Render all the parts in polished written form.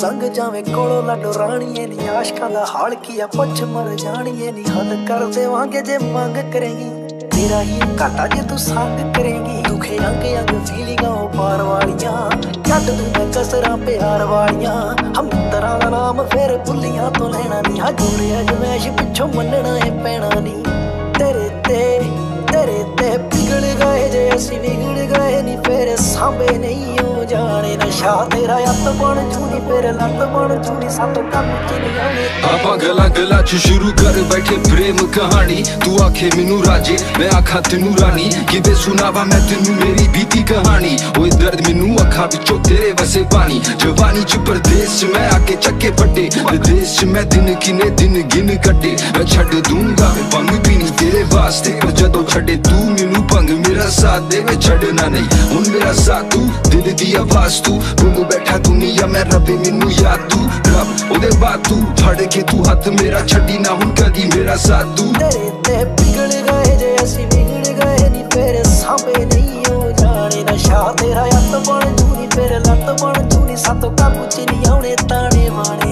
लंघ जावे कोलों लाडो राणीए नी आशकां दा हाल की आ पुछ मर जाणीए नी हद कर देवांगे जे मंग करेंगी तेरा ही घाटा जे तू संग करेंगी दुखे अंग अंग फीलिंगां पार वालियां कट दूं मैं कसरां प्यार वालियां हम तरह दा नाम फिर भुलियां तो लेना नी हा गोरे अजमैश पिछों मनना है पैना नी तेरे ते पिघल गए जे असी बिगड़ गए नी फिर सांभे नहीं हो जाने नशा तेरा अत बन जूनी फिर लत बन जूनी सातों कम च नहीं आने आपा गला गला च शुरू कर बैठे प्रेम कहानी तू आखे मैनू राजे मैं आखा तेनू रानी किवे सुनावा मैं तेनू मेरी बीती कहानी ओए दर्द मैनू अखा विचों तेरे वसे पानी जवानी च परदेस च मैं आके चक्के फटे विदेश च मैं दिन किने दिन गिन कटे मैं छड्ड दूंगा भंग पीनी तेरे वास्ते पर जदों छड्डे तू मैनू भंग मेरा साथ दे मैं छड्डना नहीं हुण मेरा साथ तू दिल दी आवाज तू बोल बैठा दुनिया मैं रबे मैनू याद तू रब ओदे बाद तू फड़ के तू हाथ मेरा छड्डी ना हुण कदी मेरा साथ तू तेरे ते पिघल गए जे असी बिगड़ गए नी फिर सांभे नहीं हो जाने नशा तेरा अत बन जूनी फिर लत बन जूनी सातों काबू च नहीं आउणे ताने माने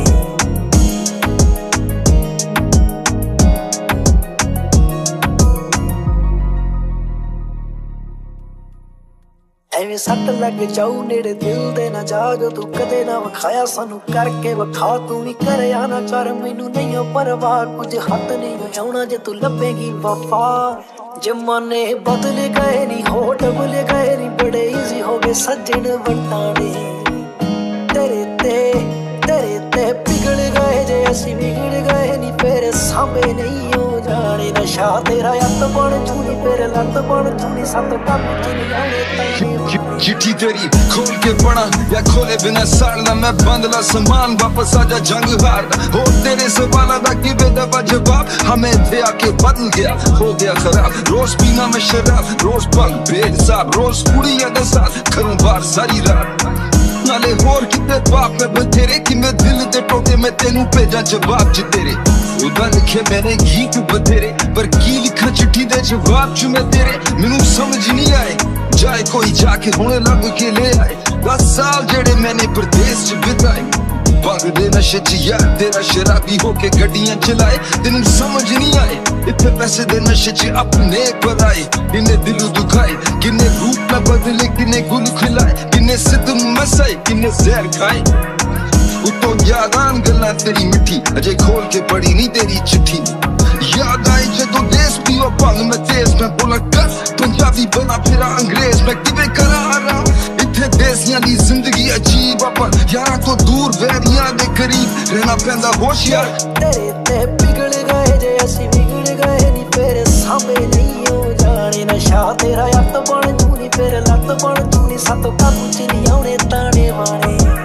ਐਵੇਂ ਸੱਟ ਲੱਗ ਜਾਊ ਨੇੜੇ ਦਿਲ ਦੇ ਨਾ ਜਾਗ ਤੂੰ ਕਦੇ ਨਾ ਵਿਖਾਇਆ ਸਾਨੂੰ ਕਰਕੇ ਵਿਖਾ ਤੂੰ ਵੀ ਕਰਿਆ ਨਾ ਕਰ ਮੈਨੂੰ ਨਹੀਂ ਓ ਪਰਵਾਹ ਕੁਝ ਹੱਥ ਨਹੀਂ ਆਉਣਾ ਜੇ ਤੂੰ ਲੱਭੇਗੀ ਵਫਾ ਜਮਾਨੇ ਬਦਲ ਗਏ ਨੀ ਹੋਠ ਭੁੱਲ ਗਏ ਨੀ ਬੜੇ ਈਜ਼ੀ ਹੋ ਗਏ ਸੱਜਣ ਵਟਾਣੇ ਤੇਰੇ ਤੇ ਪਿਘਲ ਗਏ ਜੇ ਅਸੀਂ ਵਿਗੜ ਗਏ ਨੀ ਫਿਰ ਸਾਂਭੇ ਨਹੀਂ ਹੋ ਜਾਣੇ नशा तेरा अत बन जूनी फिर लत बन जूनी सातों कम च नहीं आने चिट्ठी तेरी खोल के पढ़ा या खोले बिना साड़ना मैं बंदला समान वापस आजा जंग हारदा हो तेरे सवालों दा की बेदवा जवाब हमें थे आके बदल गया हो गया खराब रोज पीना मैं शराब रोज भंग बेहिसाब रोज कुड़ियां दे साथ करूं बार सारी रात नाले होर किते बाप मैं बथेरे कि मैं दिल दे टोटे मैं तेनू भेजा जवाब च तेरे उदा लिखे मैंने गीत बथेरे पर की लिखा चिट्ठी दे जवाब च मैं तेरे मैनू समझ नहीं आए जाए कोई जाके हुणे लग के ले आए 10 साल जेड़े मैंने परदेस च बिताए भंग दे नशे च यार तेरा शराबी होके गड्डियां चलाए तेनू समझ नहीं आए इत्थे पैसे दे नशे च अपने पराए किन्ने दिल दुखाए किन्ने रूप में बदले किन्ने गुल खिलाए किन्ने सितम मसाए किन्ने जहर खाए उतो यादान गल्लां तेरी मिठी अजे खोल के पढ़ी नहीं तेरी चिट्ठी याद आई जदों देश पीओ भंग मैं तेज मैं बोला कर पंजाबी बना फिरा अंग्रेज मैं किवें करा आराम इत्थे देसियां दी जिंदगी अजीब पर यारां तो दूर वैरियां दे करीब रहना पैंदा होशियार तेरे ते पिघल गए जे असी बिगड़ गए नी फिर सांभे नहीं हो जाने नशा तेरा अत बन जूनी फिर लत बन जूनी सातों काबू च नहीं आउणे ताने माने